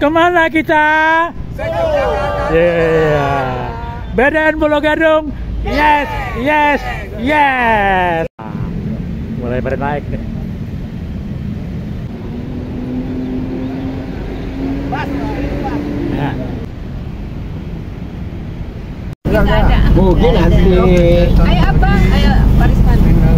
Kemana kita? Iya. BDN Pulau Gadung. Yes, yes, yes. Mulai pada naik nih. Nah. Mungkin nanti. Ayo abang, ayo barisan.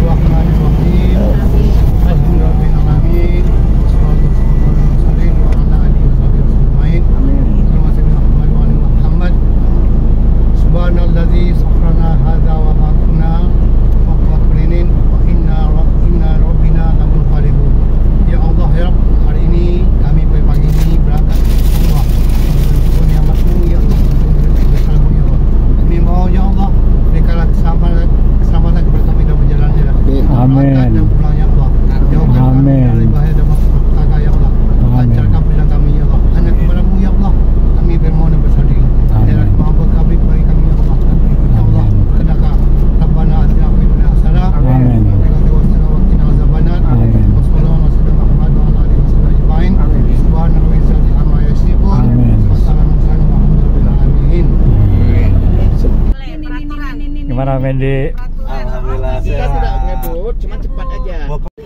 Gimana Mendy? Alhamdulillah saya sudah ngebut, cuma cepat aja.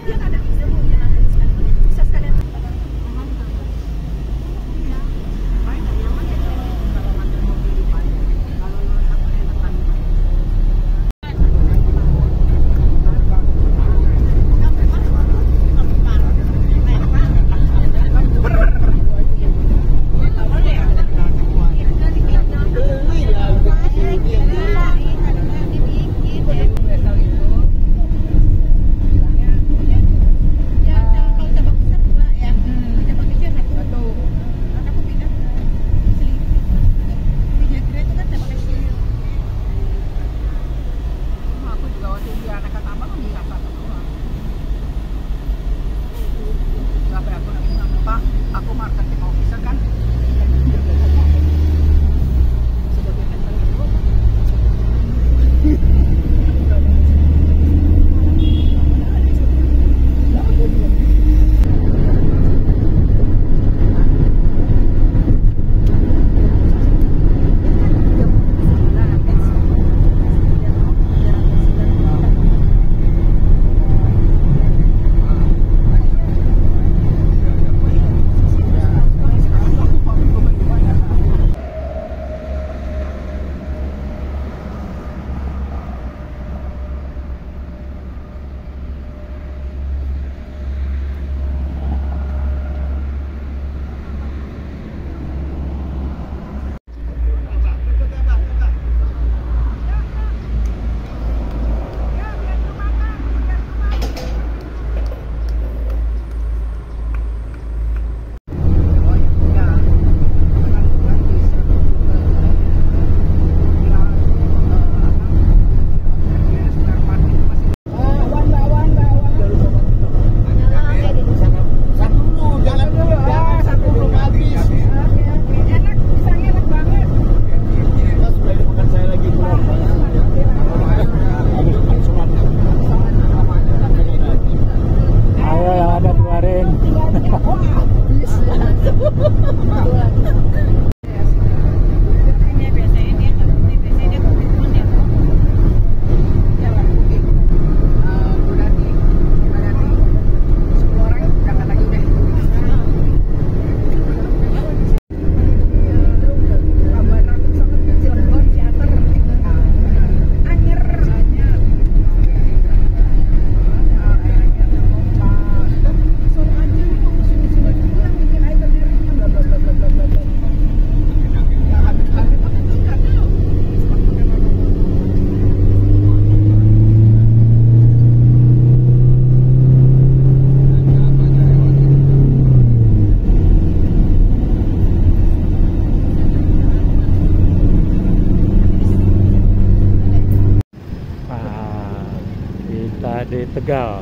Di Tegal,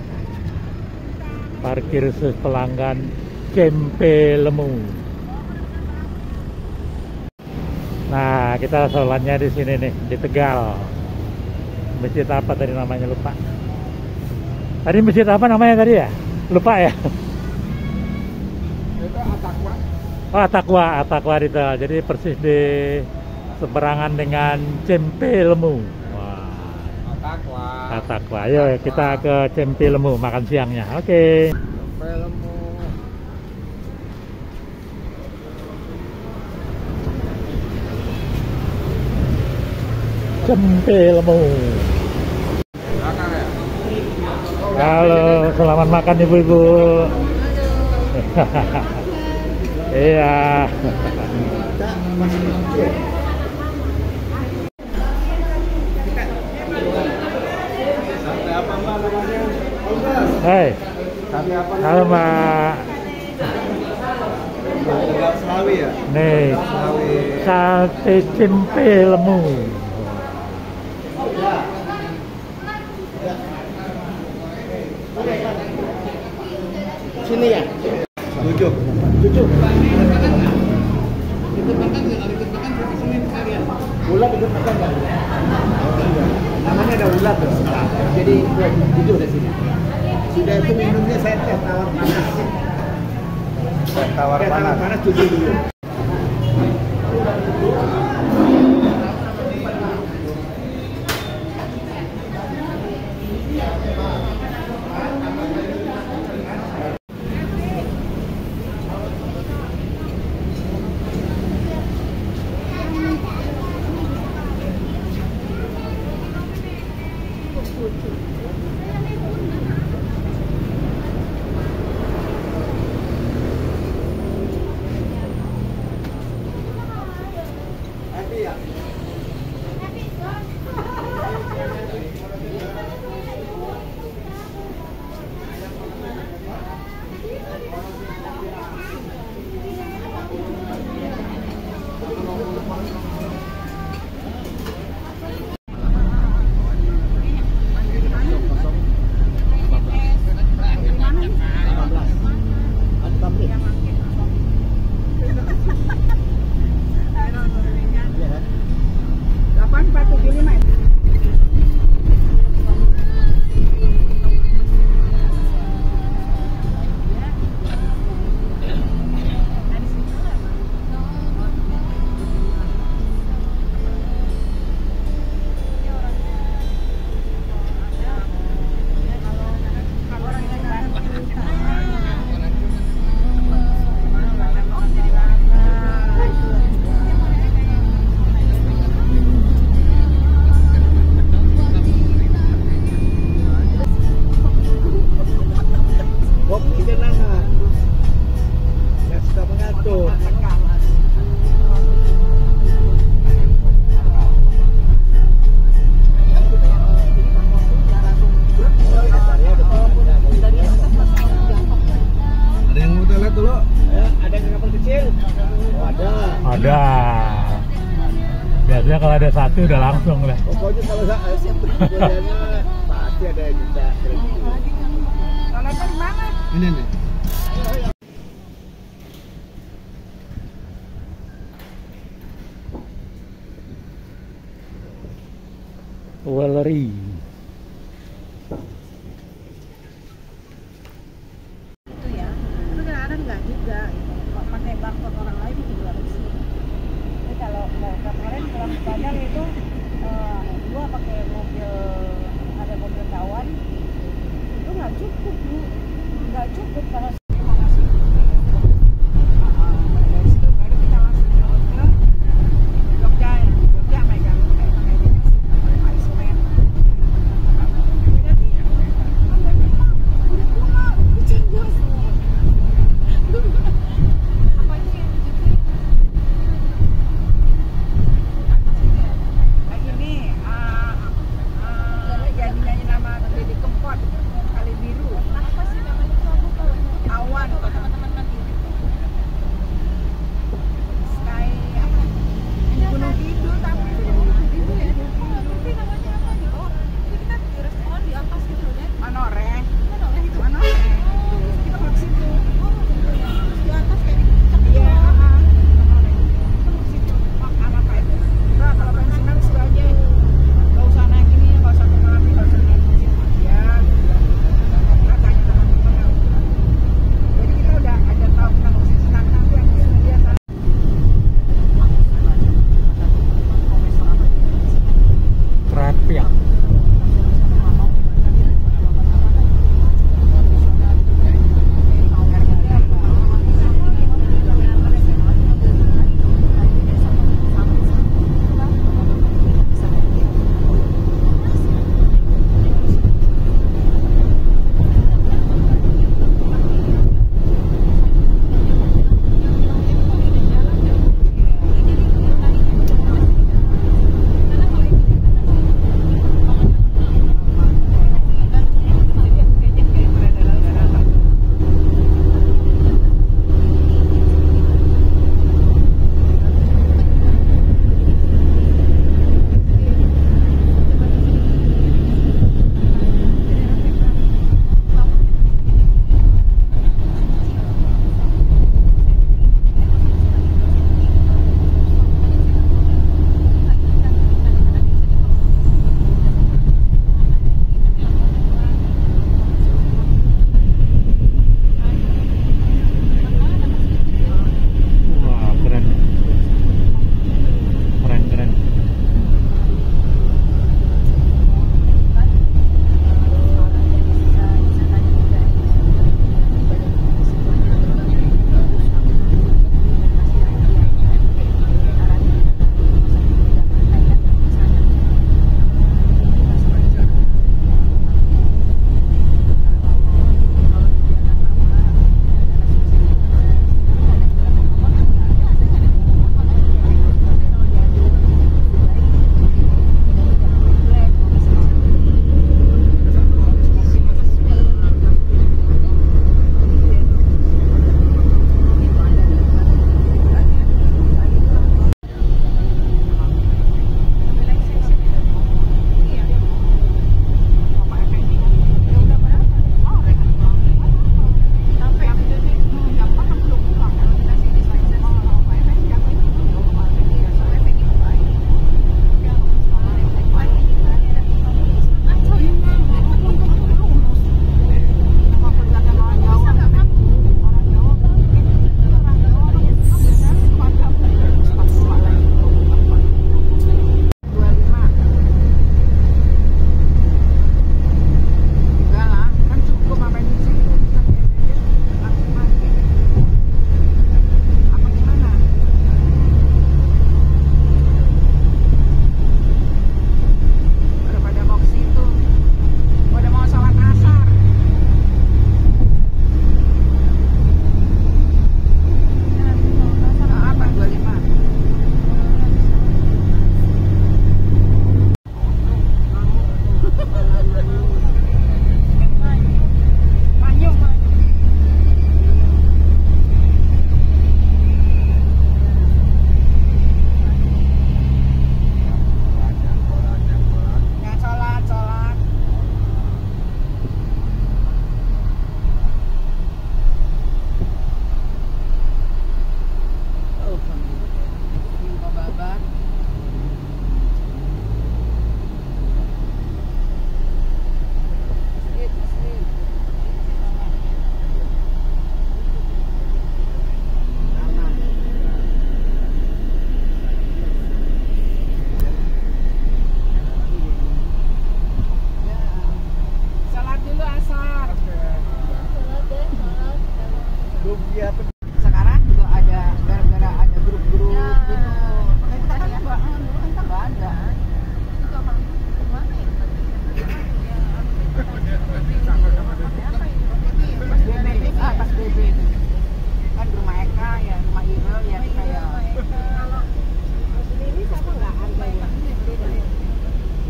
parkir pelanggan Cempe Lemu. Nah, kita sholatnya di sini nih, di Tegal. Masjid apa tadi namanya, lupa. Tadi masjid apa namanya tadi ya? Lupa ya? Itu At-Taqwa. Oh, Atakwa itu. Jadi persis di seberangan dengan Cempelemu. Wah. Atakwa. Ayo kita ke Cempelemu makan siangnya. Oke. Cempelemu. Halo, selamat makan ibu-ibu. Iya. Hai. Halo Mbak. Selawi ya? Nih, sate Cempelemu. Sini ya? Tujuh. Ulat ikut makan nggak? Namanya ada ulat tuh. Jadi tujuh dari sini. Sudah itu minumnya saya teh tawar panas. Tawar panas tujuh dulu. Ada. Biasanya kalau ada satu udah langsung lah. Pokoknya kalau saya pasti ada yang minta. Kalau itu mana? Ini nih. Weleri. Itu ya. Tapi kadang-kadang enggak juga. Kalau pakai barcode orang lain juga bisa. Jadi kalau mau kemarin pulang ke Padang itu gua pakai mobil, ada mobil kawan itu nggak cukup Bu. Nggak cukup kalau dari situ baru kita langsung jalan ke Jogja megang Pak Ismen.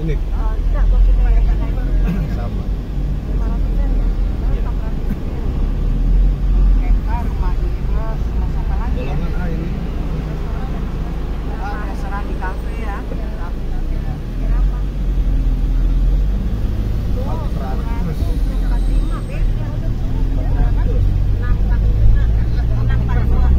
unik. Tidak, buat kita yang Sama. 500-an ya? 400-an. Hektar, rumah Iros, mau apa lagi ya? Golongan A ini. Restoran di kafe ya. Berapa? 45 beda. 645.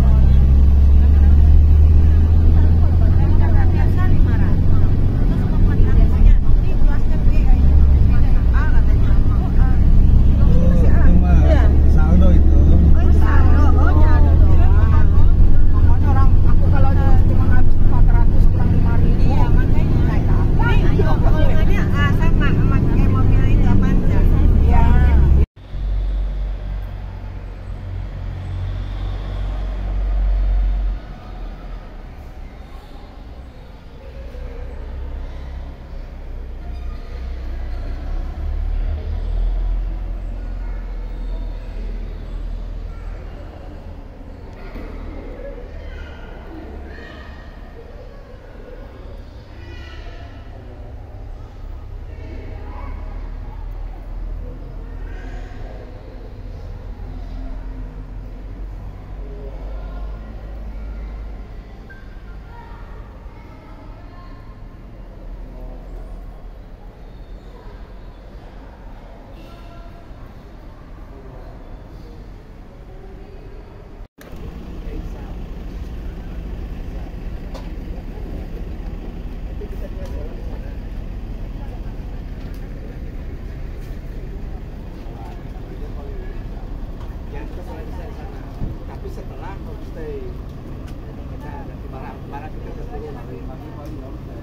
Biasa 500. Terus apa biasanya? Ini kelasnya B kayaknya. A katanya. Itu mah saldo itu. Oh, saldo. Oh, nyado doang. Pokoknya orang aku kalau cuma habis 400 kurang 5.000. Iya, makanya. Naik apa? Ini golongannya A sama kayak mobil itu Avanza. Iya. Tapi setelah homestay kita nanti barang kita terus dari pagi homestay.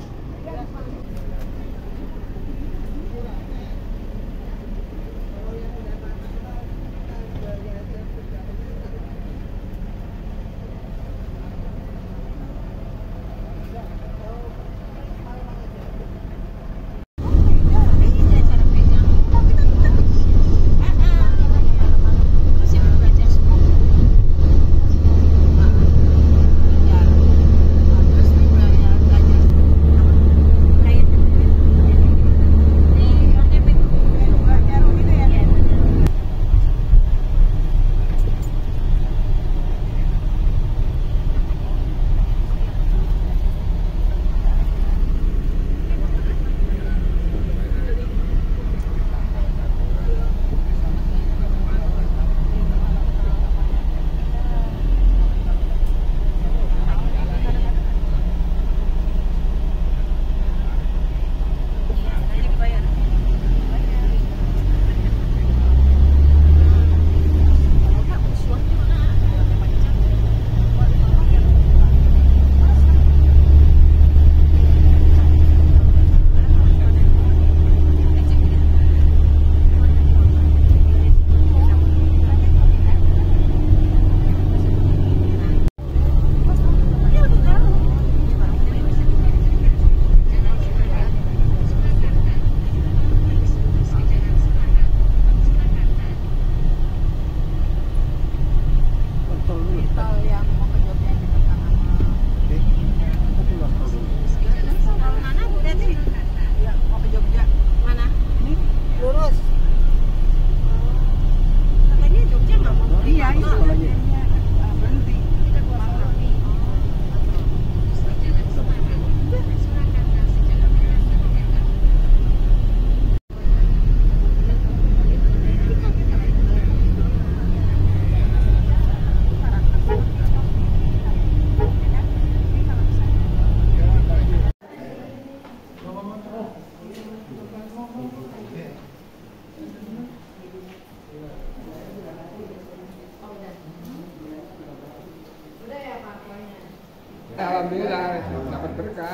Alhamdulillah dapat berkah.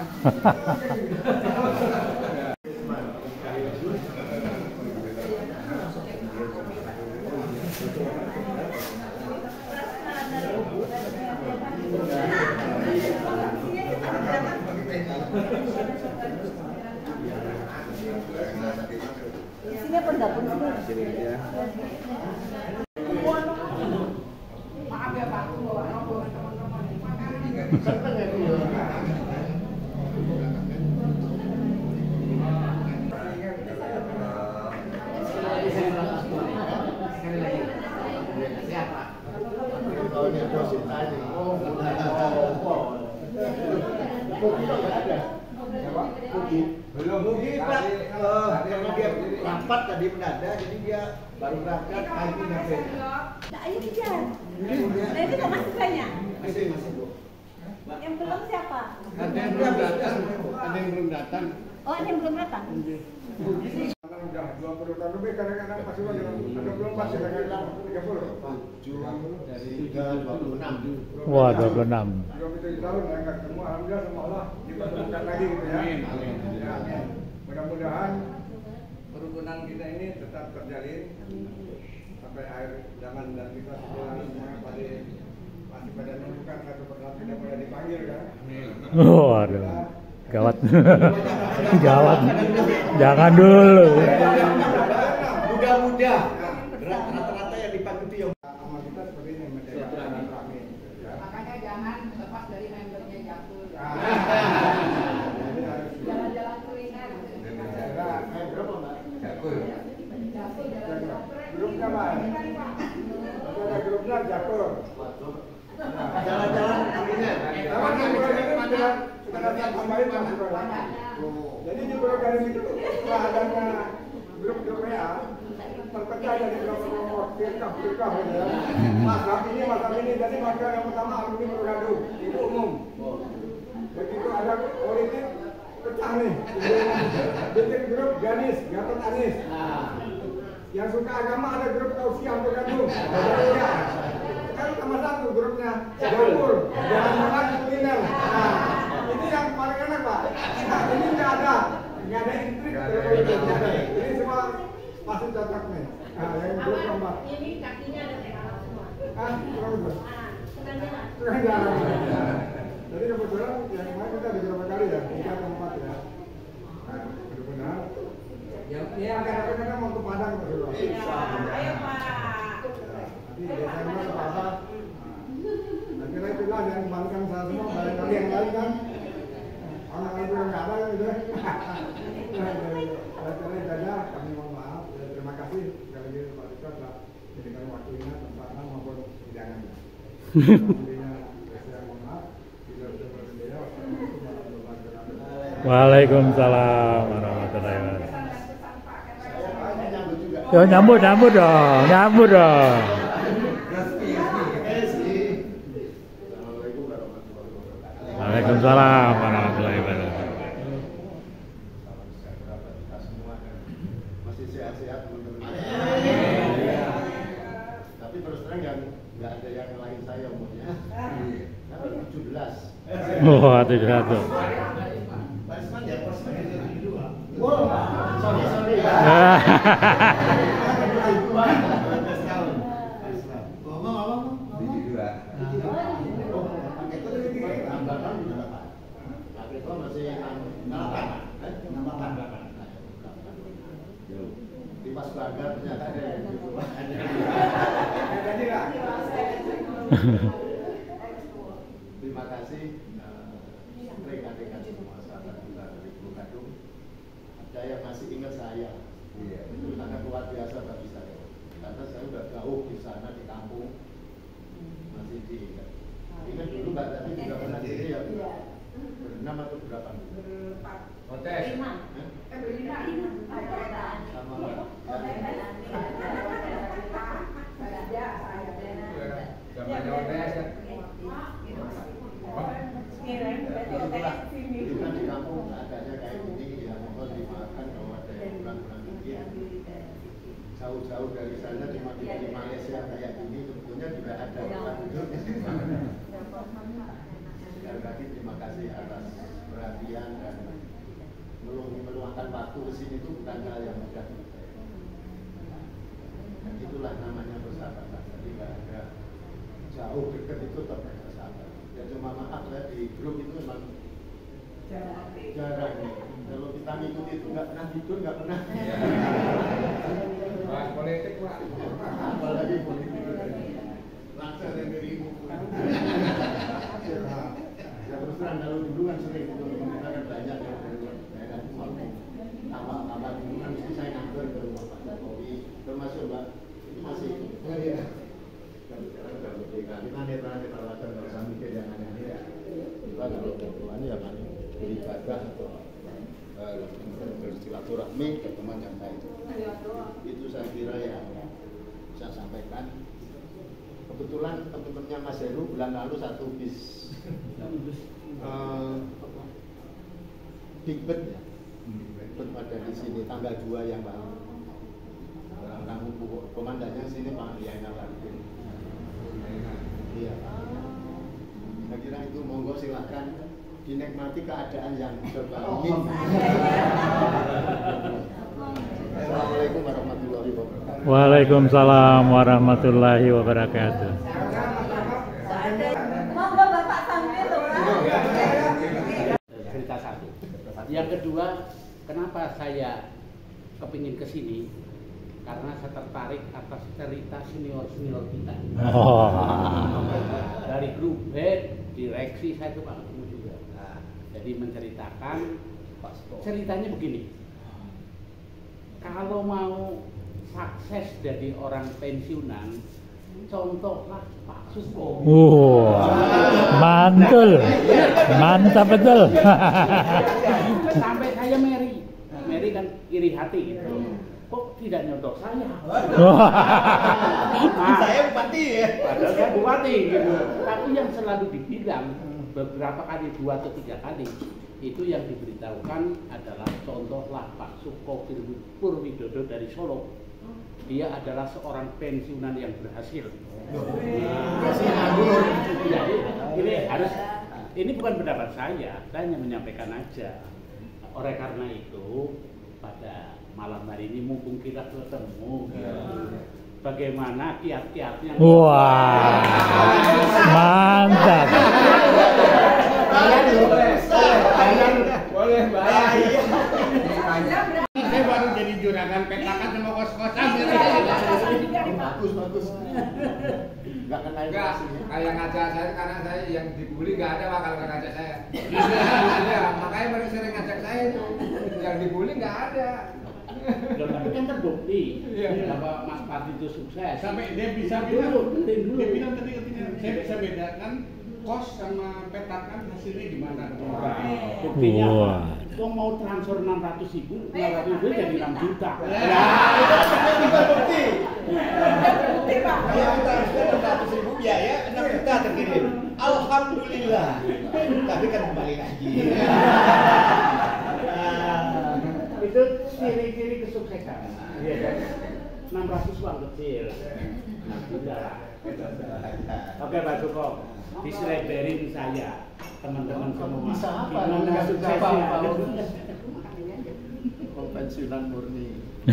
Sini apa dapur sini? Ya. Maaf ya Pak, aku bawa rombongan teman-teman. Belum rugi Pak. Karena dia rapat tadi mendadak, jadi dia baru berangkat hari ini nyampe. Nah ini dia. Nah ini kok masih banyak? Masih Bu. Yang belum siapa? Ada yang belum datang, ada yang belum datang. Oh ada yang belum datang? Udah 20 tahun lebih, kadang-kadang masih ada belum masih kadang-kadang 30. 7 dari 26. Wah, 26. 27 tahun ya, nggak ketemu, alhamdulillah sama Allah kita temukan lagi gitu ya. Ya, mudah-mudahan kerukunan kita ini tetap terjalin sampai akhir zaman dan kita sekolah semuanya masih pada menentukan satu persatu tidak boleh dipanggil kan. Waduh, gawat. Gawat. Jangan dulu. Muda-muda. Rata-rata yang dipanggil itu yang Amal kita seperti ini menjadi rame. Makanya jangan lepas dari membernya Jakul. Jalan-jalan kuliner. berapa Mbak? Jakul jalan Grupnya Mbak. Ada grupnya Jakul. Jalan-jalan kuliner. Jadi di program itu setelah adanya grup-grup WA terpecah jadi kelompok firkah gitu ya. Masalah ini, jadi maka yang pertama alumni bergaduh itu umum. Begitu ada politik pecah nih. Bikin grup Ganis, Gatot Anis. Yang suka agama ada grup Tausiah bergaduh. Sekarang tambah satu grupnya Jakul, jangan makan kuliner. Ini yang paling enak Pak. Ini nggak ada intrik. Ini semua pasti cocok nih. Yang grup keempat. Ini kakinya ada TKL semua. Kurang itu. Setengah jalan. Jadi kebetulan yang kemarin kita ada beberapa kali ya, 3 atau 4 ya. Benar-benar. Yang kadang-kadang mau ke Padang berdua. Ayo Pak. Nanti Desember ke Padang. Nah, kira itulah yang membantukan saya semua, barangkali yang lain kan. Orang-orang yang nggak ada gitu. Saya kira kami mohon maaf. Terima kasih sekali lagi Pak Dika telah memberikan waktunya, tempatnya maupun hidangannya. Waalaikumsalam warahmatullahi wabarakatuh. Yo nyambut dong. Waalaikumsalam warahmatullahi wabarakatuh. Masih sehat-sehat teman-teman. Tapi terus terang nggak ada yang lain saya umurnya. Karena 17. Wah, 700. Sorry. Pas bangga ternyata ada yang gitu. Terima kasih rekan-rekan semua sahabat kita dari Bukadung. Ada yang masih ingat saya. Itu sangat luar biasa bagi saya. Karena saya sudah jauh di sana di kampung. Masih diingat. Ingat dulu Mbak tadi juga pernah sini ya. Berenam atau berapa? Berempat. Hotel. Berlima. Sama Mbak. Zamannya hotel kan. Itu kan di kampung adanya kayak gini ya, mohon dimaafkan kalau ada yang kurang-kurang dikit. Jauh-jauh dari sana cuma di Malaysia kayak gini sebetulnya juga ada orang duduk. Sekali lagi terima kasih atas perhatian dan meluangkan waktu ke sini itu bukan hal yang mudah. Dan itulah namanya persahabatan. Jadi nggak ada jauh dekat itu tetap bersahabat. Ya cuma maaf ya di grup itu memang jarang nih. Kalau kita ngikut itu nggak pernah tidur, nggak pernah. Bahas politik Pak. Apalagi politik. Langsung dari ibu. Ya terus terang kalau dulu kan sering itu kita kan banyak yang dari daerah Maluku. Tambah dulu kan mesti saya ngantor ke rumah Pak Jokowi, termasuk Mbak itu masih. Sekarang sudah merdeka. Kita netral aja nggak usah mikir yang aneh-aneh ya. Kita kalau berdoa ya paling beribadah atau silaturahmi pertemuan yang baik. Itu saya kira yang saya sampaikan. Kebetulan teman-temannya Mas Heru bulan lalu satu bis Big Bird ya, berada di sini tanggal 2 yang lalu. Komandannya sini Pak Liana Larkin. Iya. Saya kira itu monggo silakan dinikmati keadaan yang serba ini. Assalamualaikum warahmatullahi wabarakatuh. Waalaikumsalam warahmatullahi wabarakatuh. Monggo Bapak sambil loh, Pak. Cerita satu. Yang kedua, kenapa saya kepingin ke sini? Karena saya tertarik atas cerita senior-senior kita. Oh. Dari grup band, direksi saya itu Pak ketemu juga. Nah, jadi menceritakan, ceritanya begini. Kalau mau sukses jadi orang pensiunan, contohlah Pak Suko. Mantul, mantap betul. Sampai saya Mary kan iri hati gitu. Kok tidak nyontoh saya? Saya bupati ya. Padahal saya bupati gitu. Tapi yang selalu dibilang beberapa kali, 2 atau 3 kali, itu yang diberitahukan adalah contohlah Pak Suko Purwidodo dari Solo. Dia adalah seorang pensiunan yang berhasil. Ini bukan pendapat saya hanya menyampaikan aja. Oleh karena itu, pada malam hari ini mumpung kita ketemu, bagaimana kiat-kiatnya? Wah, mantap. Boleh, Mbak. Saya baru jadi juragan petakan sama kos-kosan. Bagus. Enggak kena Enggak, kayak ngajak saya karena saya yang dibully nggak ada bakal ngajak saya. Iya, makanya mereka sering ngajak saya itu. Yang dibully nggak ada. Loh, tapi kan terbukti Iya. bahwa Mas Pati itu sukses. Sampai dia bisa dulu. dia bilang tadi katanya saya bisa bedakan kos sama petakan hasilnya gimana. Buktinya Wah. kok mau transfer 600.000, 600.000 jadi 6 juta. Bukti. Bukti, Pak. Yang transfer 600.000 biaya 6 juta terkirim. Alhamdulillah. Tapi kan kembali lagi. Itu ciri-ciri kesuksesan. Iya kan? 600 uang kecil. 6 juta. Oke Pak Suko, diseleberin saya teman-teman semua. Bisa apa? Gimana suksesnya? Pensiunan murni.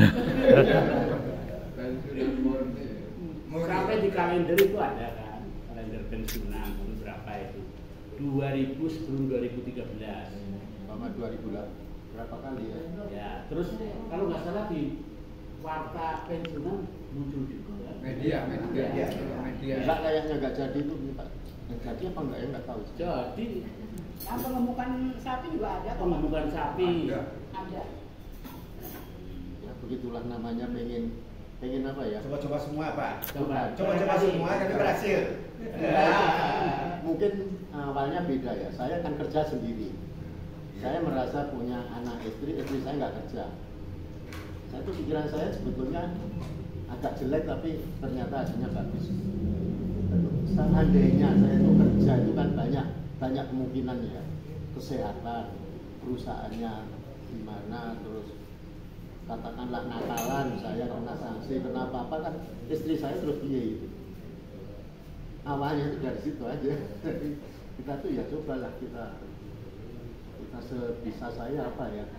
Sampai di kalender itu ada kan, kalender pensiunan berapa itu? 2000 sebelum 2013. Sama 2008 berapa kali ya? Ya, terus kalau nggak salah di warta pensiunan muncul juga. Media. Enggak kayaknya enggak jadi itu Pak. Jadi apa enggak ya enggak tahu. Jadi Yang pengemukan sapi juga ada kok. pengemukan sapi. Ada. Ya begitulah namanya pengen apa ya? Coba-coba semua Pak. Coba semua tapi berhasil. Mungkin awalnya beda ya. Saya kan kerja sendiri. Saya merasa punya anak istri saya nggak kerja. Saya tuh pikiran saya sebetulnya agak jelek tapi ternyata hasilnya bagus. Seandainya saya itu kerja itu kan banyak kemungkinan ya, kesehatan, perusahaannya gimana, terus katakanlah nakalan, saya kena sanksi, kena apa kan istri saya terus biaya itu. Awalnya itu dari situ aja. Jadi kita tuh ya cobalah kita sebisa saya apa ya,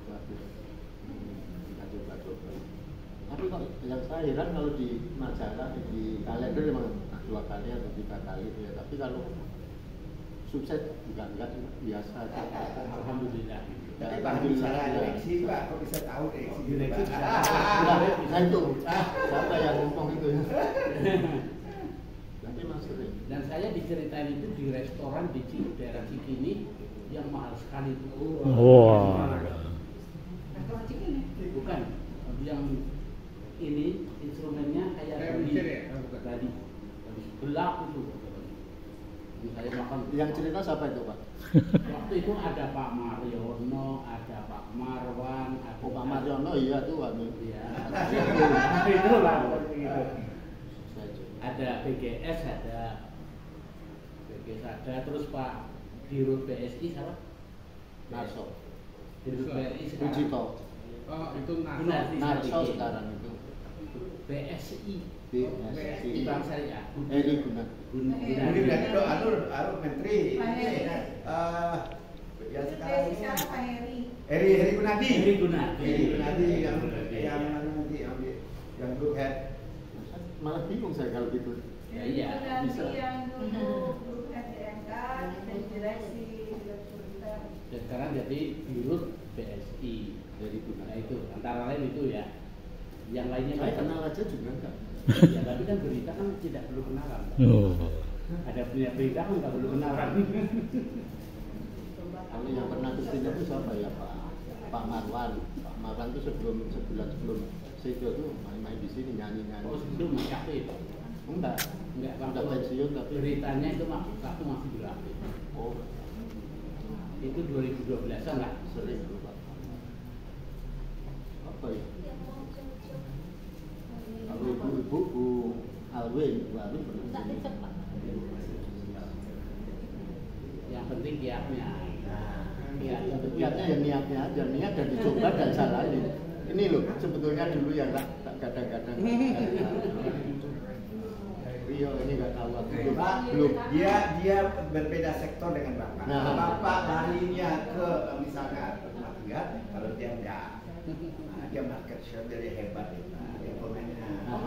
kita coba. Tapi kok yang saya heran kalau di majalah, di kalender memang 2 kali atau 3 kali ya. Tapi kalau sukses juga enggak biasa. Alhamdulillah. Ya, Tapi Pak bicara direksi Pak, kok bisa tahu direksi? Nah itu siapa yang ngomong itu ya? Nanti Mas sering. Dan saya diceritain itu di restoran di daerah Cikini yang mahal sekali itu. Wah. Restoran Cikini. Bukan, yang ini instrumennya kayak dari gelap itu. Saya makan. Yang cerita siapa itu Pak? Waktu itu ada Pak Mariono, ada Pak Marwan, ada Pak Mariono iya tuh anu. Ya. Itulah gitu. Ada BGS, ada terus Pak Dirut BSI siapa? Narso. Dirut BSI sekarang. Pujito. Oh, itu Narso sekarang itu. BSI. BSI. Bank Syariah. Eri Gunadi. Jadi berarti itu Arul Menteri. Ya sekarang ini Heri Gunadi. Heri Gunadi. Heri Gunadi yang nanti yang group head. Malah bingung saya kalau gitu. Ya iya. Bisa. yang dulu grup SDMK dan direksi direktur. Dan sekarang jadi Dirut BSI. Dari Nah Gunadi. itu antara lain itu ya. Yang lainnya Saya kenal aja juga enggak. Ya tapi kan berita kan tidak perlu kenalan. Oh. Ada punya berita kan nggak perlu kenalan. Kalau yang pernah kesini itu siapa ya Pak Marwan. Pak Marwan itu sebulan sebelum Sejo tuh main-main di sini nyanyi-nyanyi. Oh itu masih aktif. Enggak Waktu pensiun tapi beritanya itu waktu masih beraktif. oh Itu 2012an lah. sering lupa. Apa ya? Kalau ibu-ibu Bu Alwin pernah kesini. Yang penting kiatnya. Niatnya ya niatnya aja, niat dan dicoba dan jalanin. Ini loh sebetulnya dulu yang tak kadang-kadang. Rio ini nggak tahu aku belum. Dia berbeda sektor dengan Bapak. Nah. Bapak larinya ke misalnya mafia, kalau dia enggak. Nah, dia market share jadi hebat ya, Pak. Dia pemainnya.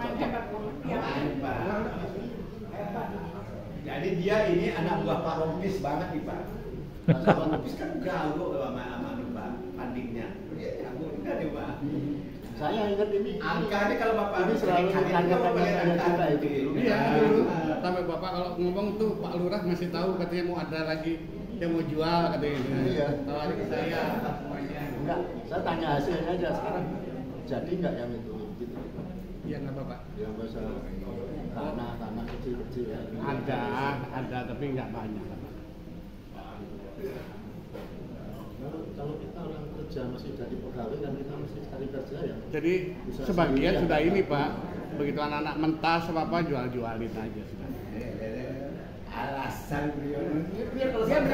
Hebat. Jadi dia ini anak buah Pak Rompis banget nih Pak. Pak Rompis kan gaul sama Pak Pandingnya. Dia jago juga nih Pak. Saya ingat ini Angkanya kalau Bapak ini selalu tanya-tanya saya juga itu. Iya dulu sampai Bapak kalau ngomong tuh Pak Lurah masih tahu katanya mau ada lagi yang mau jual katanya. Iya. Tawarin ke saya semuanya. Enggak, saya tanya hasilnya aja sekarang. Jadi enggak yang itu gitu. Iya nggak Bapak. Yang masa tanah kecil-kecil ya. Ada tapi nggak banyak. Kalau kita orang kerja masih jadi pegawai kan kita mesti cari kerja ya. Jadi sebagian sudah ini Pak, begitu anak-anak mentas apa jual-jualin aja sudah. Alasan beliau. Biar kalau Dia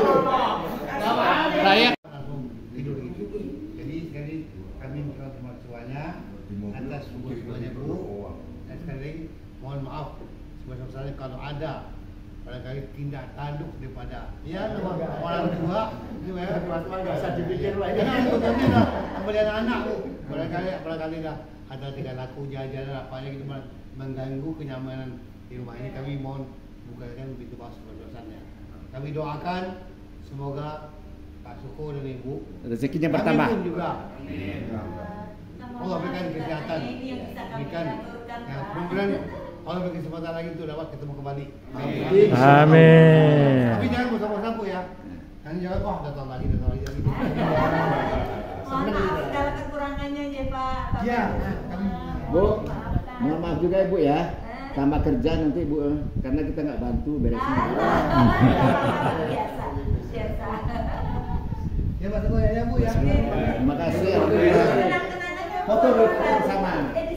Saya langsung tidur gitu. Jadi kami minta terima semuanya atas semuanya Bu. Dan sekali mohon maaf sebesar-besarnya kalau ada barangkali tindak tanduk daripada orang tua itu ya Nggak usah dipikir lah. kembali anak-anak barangkali dah ada tinggal laku jajan apa gitu mengganggu kenyamanan di rumah ini. Kami mohon bukakan pintu maaf sebesar-besarnya. Kami doakan semoga Pak Suko dan Ibu rezekinya kami pun juga Allah berikan kesehatan, berikan kemudian Allah beri kesempatan lagi untuk dapat ketemu kembali. Amin. Tapi jangan bosan-bosan ya. Nanti jangan datang lagi. mohon maaf segala kekurangannya ya Pak. Iya, kami Bu, mohon maaf juga Ibu ya, sama kerja nanti Bu, karena kita nggak bantu beresin. Biasa. ya Pak Teguh ya Bu ya. Terima kasih. Foto bersama.